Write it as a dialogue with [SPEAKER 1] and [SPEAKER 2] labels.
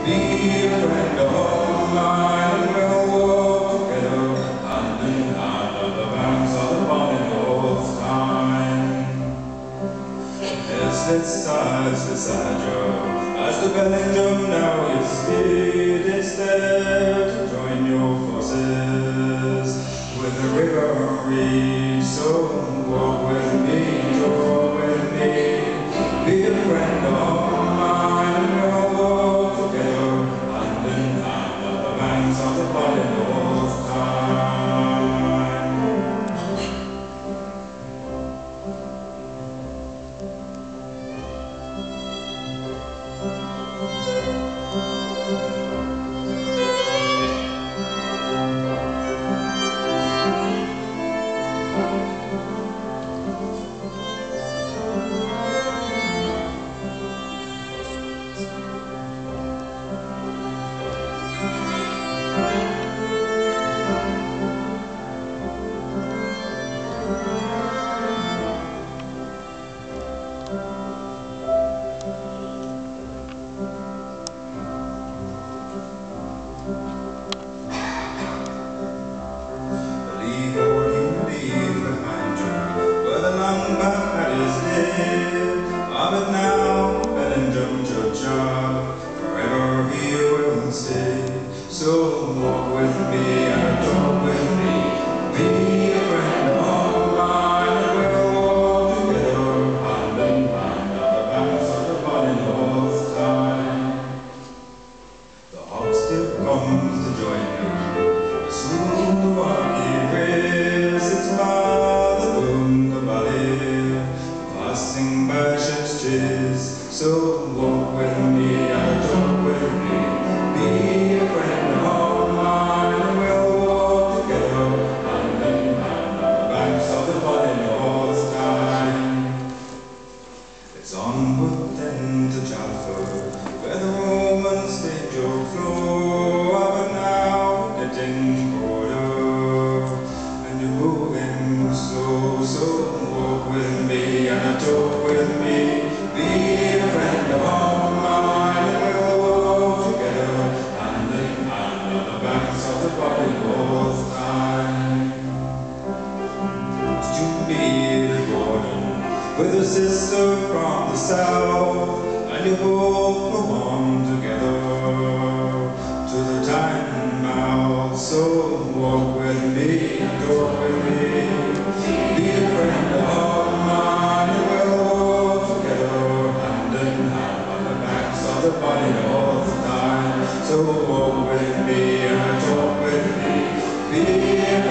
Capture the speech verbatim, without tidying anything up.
[SPEAKER 1] Be a friend of mine, and we'll walk together, hand in hand on the banks of the bonny North Tyne. Yes, it's sighs beside you, as the Bellingham now is here, it's there to join your forces with the river reach. So walk with me, talk with me, be a friend of mine, and we'll walk together, hand in hand on the banks of the bonny North Tyne. But now, Bellingham churchyard, forever he will stay. So walk with me and talk with me, be a friend of mine, and we'll walk together, hand in hand, on the banks of the bonny North Tyne. The hog still comes to join you, soon the Waukee rails its father boom the valley, passing by ships chase. So walk with me and talk with me, be a friend of mine, and we'll walk together, hand in hand, on the banks of the bonny North Tyne. It's onward then to Chalford, where the Roman stage will flow, but now getting colder, and you're moving slow. So walk with me and talk with me, be a friend of mine, and we'll walk together, hand in hand, on the banks of the bonny North Tyne. To be the Gordon, with a sister from the south, and you both go on together to the Tyne mouth. So walk with me and talk with me, be a friend of mine, and we'll walk together, hand in hand, on the banks of the bonny North Tyne. So walk with me and talk with me, be a